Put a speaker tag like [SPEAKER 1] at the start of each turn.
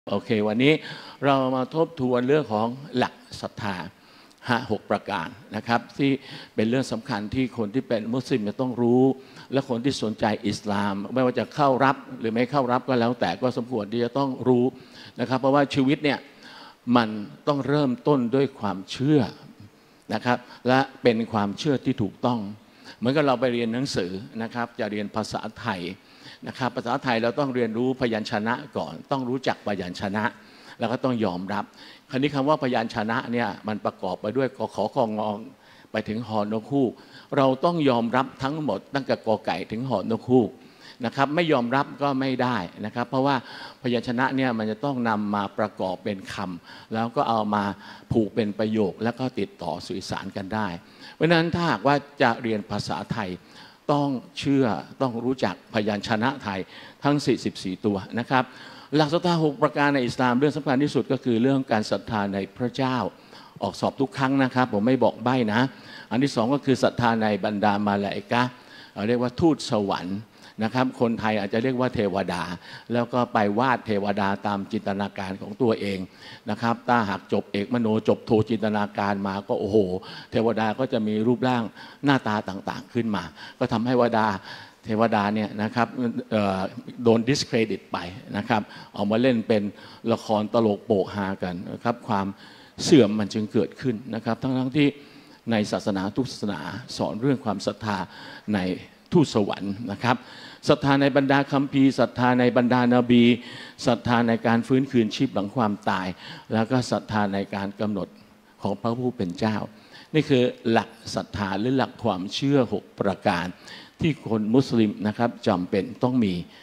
[SPEAKER 1] โอเควันนี้เรามาทบทวนเรื่องของหลักศรัทธา6 ประการนะครับที่เป็นเรื่องสำคัญที่คนที่เป็นมุสลิมจะต้องรู้และคนที่สนใจอิสลามไม่ว่าจะเข้ารับหรือไม่เข้ารับก็แล้วแต่ก็สมควรที่จะต้องรู้นะครับเพราะว่าชีวิตเนี่ยมันต้องเริ่มต้นด้วยความเชื่อนะครับและเป็นความเชื่อที่ถูกต้องเหมือนกับเราไปเรียนหนังสือนะครับจะเรียนภาษาไทยนะครับภาษาไทยเราต้องเรียนรู้พยัญชนะก่อนต้องรู้จักพยัญชนะแล้วก็ต้องยอมรับคราวนี้คำว่าพยัญชนะเนี่ยมันประกอบไปด้วยกขคงงไปถึงหอนกฮูกเราต้องยอมรับทั้งหมดตั้งแต่กอไก่ถึงหอนกฮูกนะครับไม่ยอมรับก็ไม่ได้นะครับเพราะว่าพยัญชนะเนี่ยมันจะต้องนำมาประกอบเป็นคำแล้วก็เอามาผูกเป็นประโยคแล้วก็ติดต่อสื่อสารกันได้เพราะฉะนั้นถ้าหากว่าจะเรียนภาษาไทยต้องเชื่อต้องรู้จักพยัญชนะไทยทั้ง44ตัวนะครับหลักศรัทธา6 ประการในอิสลามเรื่องสำคัญที่สุดก็คือเรื่องการศรัทธาในพระเจ้าออกสอบทุกครั้งนะครับผมไม่บอกใบ้นะอันที่2ก็คือศรัทธาในบรรดามาลาอิกะฮ์เรียกว่าทูตสวรรค์นะครับคนไทยอาจจะเรียกว่าเทวดาแล้วก็ไปวาดเทวดาตามจินตนาการของตัวเองนะครับถ้าหากจบเอกมโนจบโทจินตนาการมาก็โอ้โหเทวดาก็จะมีรูปร่างหน้าตาต่างๆขึ้นมาก็ทำให้เทวดาเนี่ยนะครับโดน discredit ไปนะครับเอามาเล่นเป็นละครตลกโปกฮากันนะครับความเสื่อมมันจึงเกิดขึ้นนะครับทั้งที่ในศาสนาทุกศาสนาสอนเรื่องความศรัทธาในทูตสวรรค์นะครับศรัทธาในบรรดาคัมภีร์ศรัทธาในบรรดานาบีศรัทธาในการฟื้นคืนชีพหลังความตายแล้วก็ศรัทธาในการกำหนดของพระผู้เป็นเจ้านี่คือหลักศรัทธาหรือหลักความเชื่อ6 ประการที่คนมุสลิมนะครับจำเป็นต้องมี